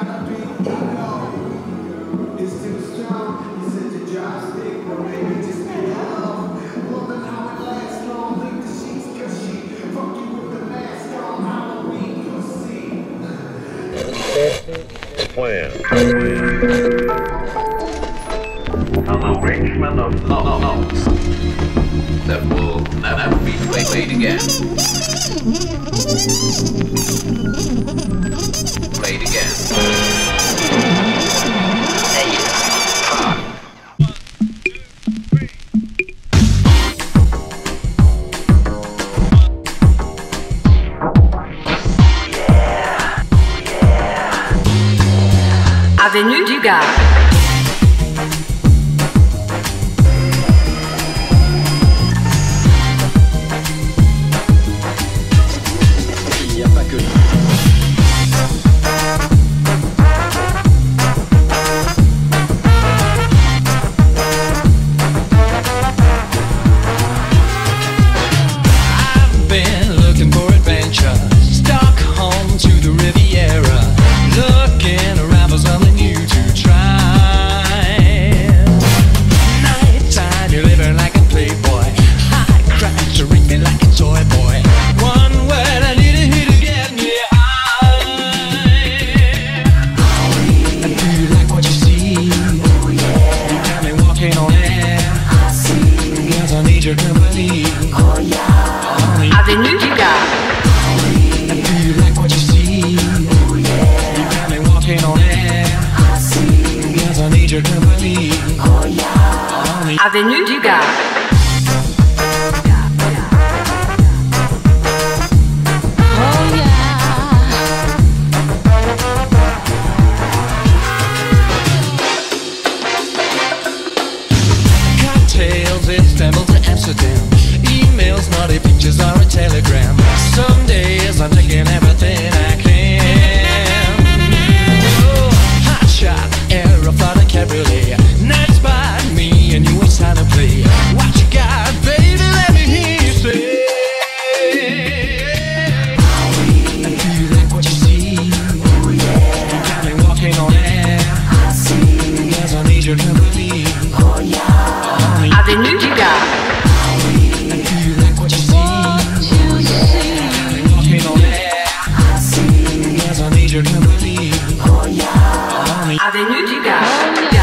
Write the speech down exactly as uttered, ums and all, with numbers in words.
Plan. An arrangement of notes that will never be played again. Played again. Avenue du Gard. Il n'y a pas que I've been looking for adventure, Stockholm to the Riviera, looking around for something new to try. Nighttime, you're living like a playboy, high crash to ring me like a toy boy. One word I need to hear to get me high. And do you like what you see? Oh yeah. You got me walking on air. I see. Yes, I need your company. Oh yeah. Avenue du Gard. And do you like what you see? Oh yeah. You got me walking on air. I see. Yes, I need your company. Oh yeah. Avenue du Gard. Cocktails, Istanbul to Amsterdam. Emails, naughty pictures or a telegram. Some days I'm taking everything I can. Oh, hot shot, aeroplane and cabriolet. Nice by me and you, it's time to play. What you got, baby? Let me hear you say. And do you like what you see? Oh yeah. You got me walking on air. I see. Yes, I need your company. Oh yeah. Avenue du Gard. And do you like what you see? Oh yeah. Walking on air. I see. Yes, I need your company. Oh yeah. Avenue du Gard.